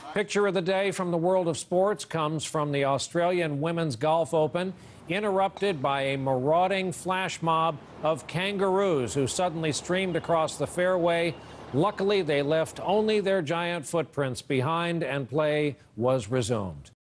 Picture of the day from the world of sports comes from the Australian Women's Golf Open, interrupted by a marauding flash mob of kangaroos who suddenly streamed across the fairway. Luckily, they left only their giant footprints behind and play was resumed.